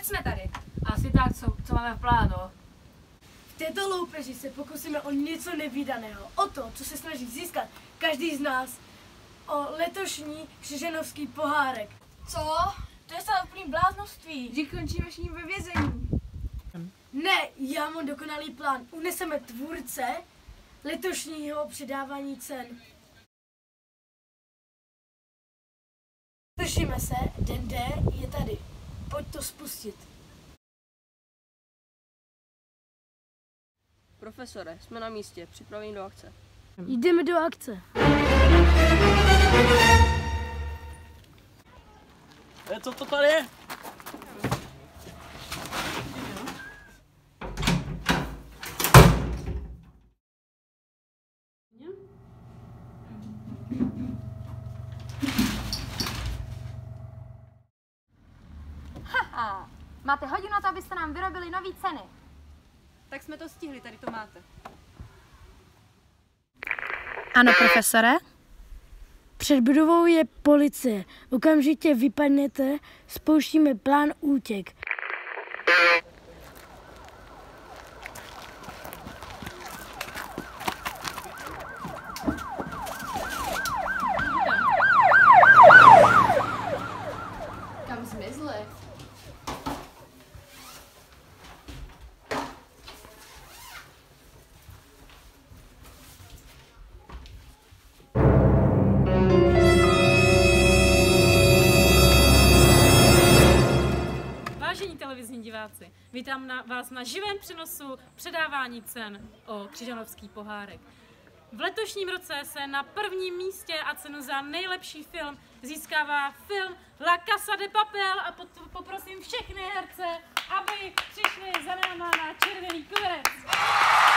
jsme tady? Asi tak, co máme v plánu. V této loupeži se pokusíme o něco nevídaného. O to, co se snaží získat každý z nás. O letošní křižanovský pohárek. Co? To je snad úplný bláznoství. Že končíme všichni ve vězení. Ne, já mám dokonalý plán. Uneseme tvůrce letošního předávání cen. Slyšíme se, den D je tady. Pojď to spustit. Profesore, jsme na místě, připraveni do akce. Jdeme do akce. Co to tady je? Haha, máte hodinu na to, abyste nám vyrobili nový ceny. Tak jsme to stihli, tady to máte. Ano, profesore? Před budovou je policie. Okamžitě vypadněte, spouštíme plán útěk. Kam zmizli? Vážení televizní diváci, vítám vás na živém přenosu předávání cen o křižanovský pohárek. V letošním roce se na prvním místě a cenu za nejlepší film získává film La Casa de Papel a poprosím všechny herce, aby přišli za náma na červený koberec.